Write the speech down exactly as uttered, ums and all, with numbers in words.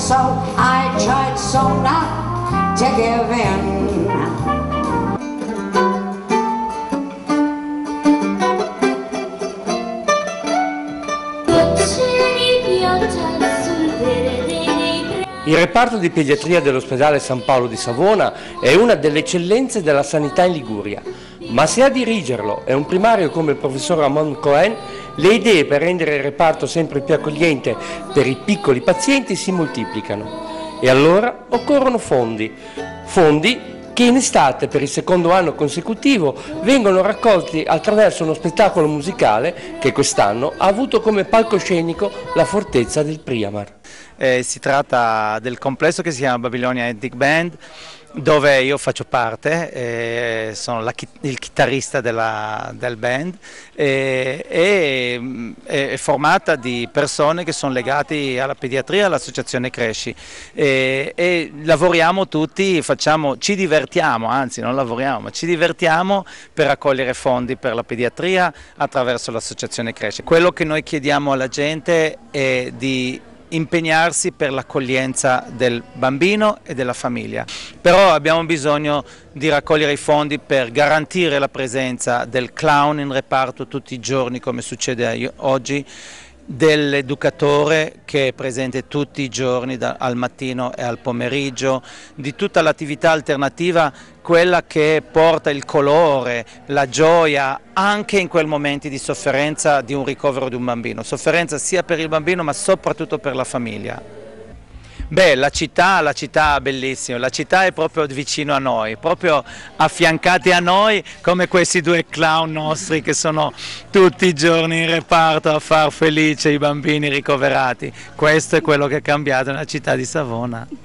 so I tried so not to give in. Il reparto di pediatria dell'ospedale San Paolo di Savona è una delle eccellenze della sanità in Liguria, ma se a dirigerlo è un primario come il professor Ramon Cohen, le idee per rendere il reparto sempre più accogliente per i piccoli pazienti si moltiplicano. E allora occorrono fondi, fondi che in estate per il secondo anno consecutivo vengono raccolti attraverso uno spettacolo musicale che quest'anno ha avuto come palcoscenico la fortezza del Priamar. Eh, si tratta del complesso che si chiama Babylonia Ethnic Band, dove io faccio parte, eh, sono la, il chitarrista della, del band, eh, e è formata di persone che sono legate alla pediatria, all'associazione Cresci, eh, e lavoriamo tutti, facciamo, ci divertiamo, anzi non lavoriamo, ma ci divertiamo per raccogliere fondi per la pediatria attraverso l'associazione Cresci. Quello che noi chiediamo alla gente è di impegnarsi per l'accoglienza del bambino e della famiglia, però abbiamo bisogno di raccogliere i fondi per garantire la presenza del clown in reparto tutti i giorni come succede oggi, dell'educatore che è presente tutti i giorni da, al mattino e al pomeriggio, di tutta l'attività alternativa, quella che porta il colore, la gioia anche in quei momenti di sofferenza di un ricovero di un bambino, sofferenza sia per il bambino ma soprattutto per la famiglia. Beh, la città, la città è bellissima, la città è proprio vicino a noi, proprio affiancati a noi come questi due clown nostri che sono tutti i giorni in reparto a far felice i bambini ricoverati. Questo è quello che è cambiato nella città di Savona.